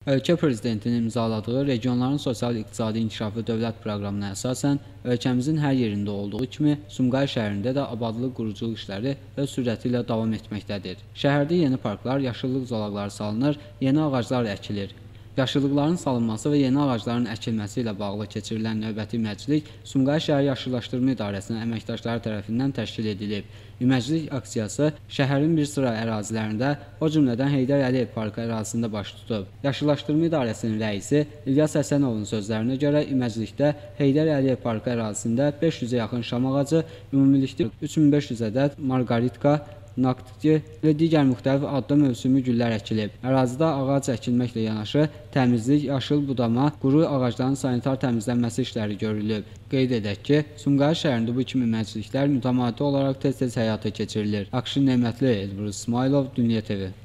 Ölkə prezidentinin imzaladığı regionların sosial-iqtisadi inkişafı dövlət proqramına əsasən, ölkəmizin hər yerində olduğu kimi Sumqayıt şəhərində də abadlıq quruculuq işləri öz sürəti ilə davam etməkdədir. Şəhərdə yeni parklar, yaşıllıq zolaqları salınır, yeni ağaclar əkilir. Yaşıllıqların salınması və yeni ağacların əkilməsi ilə bağlı keçirilən növbəti iməclik Sumqayıt şəhər Yaşıllaşdırma İdarəsinin əməkdaşları tərəfindən təşkil edilib. İməclik aksiyası şəhərin bir sıra ərazilərində, o cümlədən Heydər Əliyev Parkı ərazisində baş tutub. Yaşıllaşdırma İdarəsinin rəisi İlyas Həsənovun sözlərinə görə iməclikdə Heydər Əliyev Parkı ərazisində 500-ə yaxın şam ağacı, ümumilikdə 3500 ədəd marqaritka, naktiki və digər müxtəlif adda mövsümi güllər əkilib. Ərazidə ağac əkilməklə yanaşı təmizlik, yaşıl budama, quru ağacların sanitar təmizlənməsi işləri görülüb. Qeyd edək ki, Sumqayıt şəhərində bu kimi məclislər mütəmadi olaraq tez-tez həyata keçirilir. Akşin Nemətli, Elbrus İsmailov, Dünya TV.